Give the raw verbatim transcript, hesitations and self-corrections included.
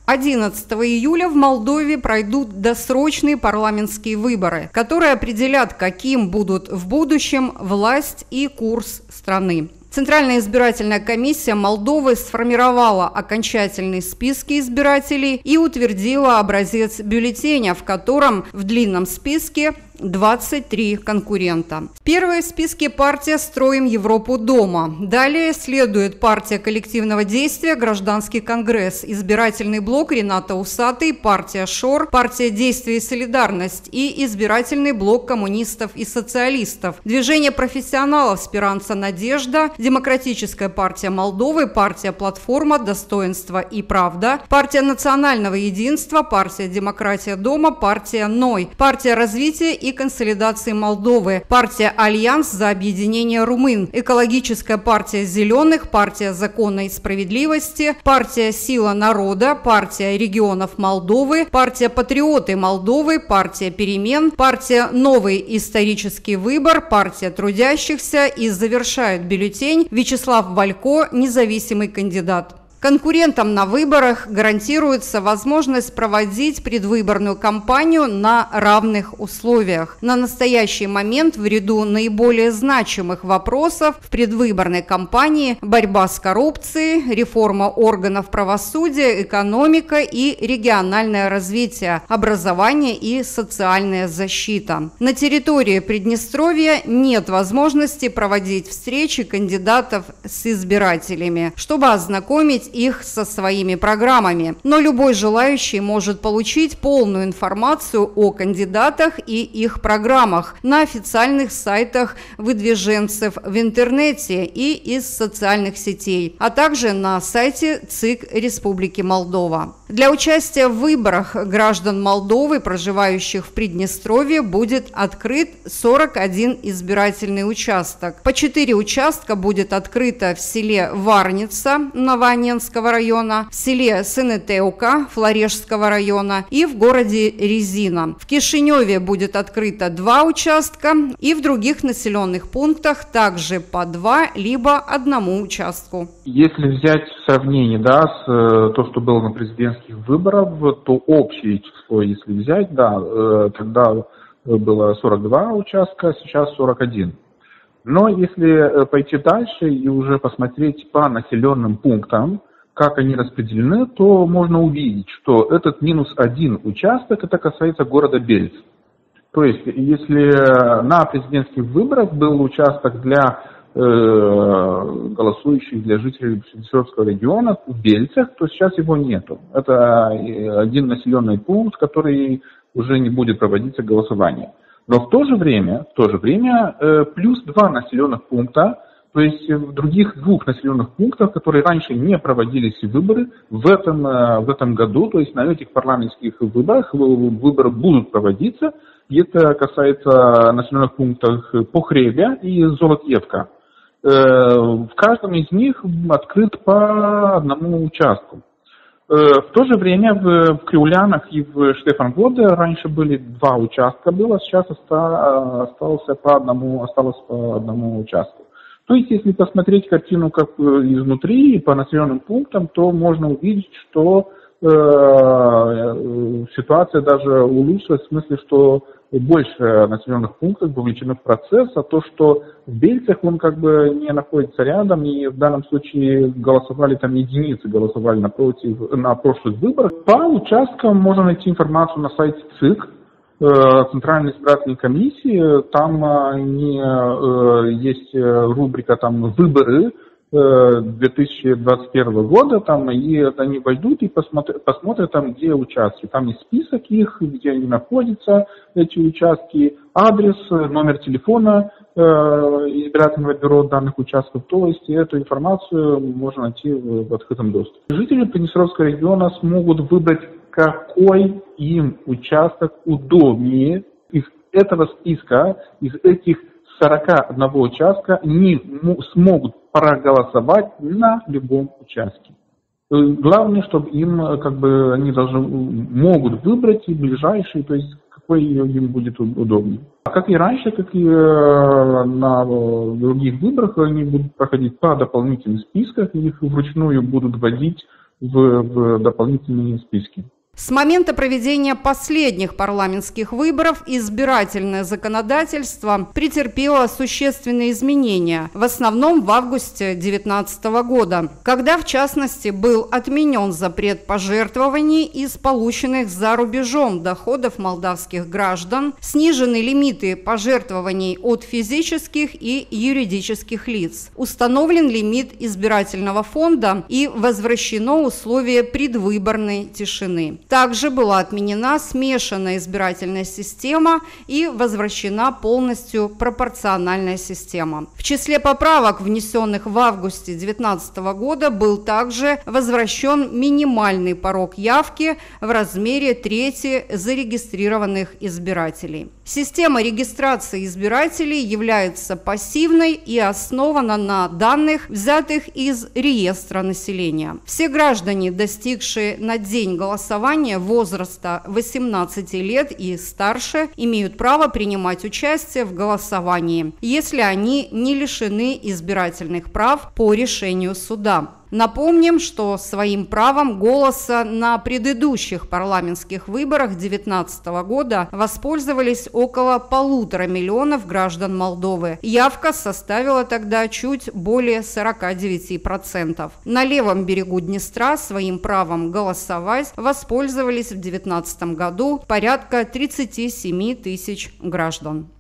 одиннадцатого июля в Молдове пройдут досрочные парламентские выборы, которые определят, каким будут в будущем власть и курс страны. Центральная избирательная комиссия Молдовы сформировала окончательные списки избирателей и утвердила образец бюллетеня, в котором в длинном списке двадцать три конкурента. Первая в списке партия «Строим Европу дома». Далее следует партия коллективного действия «Гражданский конгресс», избирательный блок Рената Усатый, партия «Шор», партия «Действие и солидарность» и избирательный блок коммунистов и социалистов, движение профессионалов «Спиранца Надежда», Демократическая партия Молдовы, партия «Платформа», «Достоинство и правда», партия национального единства, партия «Демократия дома», партия «Ной», партия развития и консолидации Молдовы, партия «Альянс за объединение румын», экологическая партия «Зеленых», партия «Закона и справедливости», партия «Сила народа», партия регионов Молдовы, партия «Патриоты Молдовы», партия «Перемен», партия «Новый исторический выбор», партия трудящихся и завершает бюллетень Вячеслав Валько, независимый кандидат. Конкурентам на выборах гарантируется возможность проводить предвыборную кампанию на равных условиях. На настоящий момент в ряду наиболее значимых вопросов в предвыборной кампании борьба с коррупцией, реформа органов правосудия, экономика и региональное развитие, образование и социальная защита. На территории Приднестровья нет возможности проводить встречи кандидатов с избирателями, чтобы ознакомить их со своими программами. Но любой желающий может получить полную информацию о кандидатах и их программах на официальных сайтах выдвиженцев в интернете и из социальных сетей, а также на сайте ЦИК Республики Молдова. Для участия в выборах граждан Молдовы, проживающих в Приднестровье, будет открыт сорок один избирательный участок. По четыре участка будет открыто в селе Варница Новоанненского района, в селе Сынетеука Флорешского района и в городе Резина. В Кишиневе будет открыто два участка и в других населенных пунктах также по два либо одному участку. Если взять сравнение, да, с то, что было на президентских выборах, то общее число, если взять, да, тогда было сорок два участка, сейчас сорок один. Но если пойти дальше и уже посмотреть по населенным пунктам, как они распределены, то можно увидеть, что этот минус один участок, это касается города Бельц. То есть, если на президентских выборах был участок для э, голосующих, для жителей Приднестровского региона в Бельцах, то сейчас его нету. Это один населенный пункт, который уже не будет проводиться голосование. Но в то же время, в то же время э, плюс два населенных пункта, то есть в других двух населенных пунктах, которые раньше не проводились выборы, в этом, э, в этом году, то есть на этих парламентских выборах выборы будут проводиться. И это касается населенных пунктов Похребя и Золотьевка. Э, в каждом из них открыт по одному участку. В то же время в, в Криулянах и в Штефанводе раньше были два участка, было, сейчас оста, остался по одному, осталось по одному участку. То есть, если посмотреть картину как изнутри и по населенным пунктам, то можно увидеть, что э, ситуация даже улучшилась, в смысле, что больше населенных пунктов вовлечены в процесс, а то, что в Бельцах он как бы не находится рядом, и в данном случае голосовали там единицы, голосовали напротив, на прошлых выборах. По участкам можно найти информацию на сайте ЦИК, Центральной избирательной комиссии, там они, есть рубрика там «Выборы» две тысячи двадцать первого года, там, и они войдут и посмотрят, посмотрят там, где участки. Там есть список их, где они находятся, эти участки, адрес, номер телефона э, избирательного бюро данных участков. То есть эту информацию можно найти в, в открытом доступе. Жители Приднестровского региона смогут выбрать, какой им участок удобнее. Из этого списка, из этих сорока одного участка, они смогут проголосовать на любом участке. Главное, чтобы им, как бы, они должны, могут выбрать и ближайший, то есть какой им будет удобнее. А как и раньше, как и на других выборах, они будут проходить по дополнительным спискам, их вручную будут вводить в, в дополнительные списки. С момента проведения последних парламентских выборов избирательное законодательство претерпело существенные изменения, в основном в августе две тысячи девятнадцатого года, когда, в частности, был отменен запрет пожертвований из полученных за рубежом доходов молдавских граждан, снижены лимиты пожертвований от физических и юридических лиц, установлен лимит избирательного фонда и возвращено условие предвыборной тишины. Также была отменена смешанная избирательная система и возвращена полностью пропорциональная система. В числе поправок, внесенных в августе две тысячи девятнадцатого года, был также возвращен минимальный порог явки в размере трети зарегистрированных избирателей. Система регистрации избирателей является пассивной и основана на данных, взятых из реестра населения. Все граждане, достигшие на день голосования возраста восемнадцати лет и старше, имеют право принимать участие в голосовании, если они не лишены избирательных прав по решению суда. Напомним, что своим правом голоса на предыдущих парламентских выборах две тысячи девятнадцатого года воспользовались около полутора миллионов граждан Молдовы. Явка составила тогда чуть более сорока девяти процентов. На левом берегу Днестра своим правом голосовать воспользовались в две тысячи девятнадцатом году порядка тридцати семи тысяч граждан.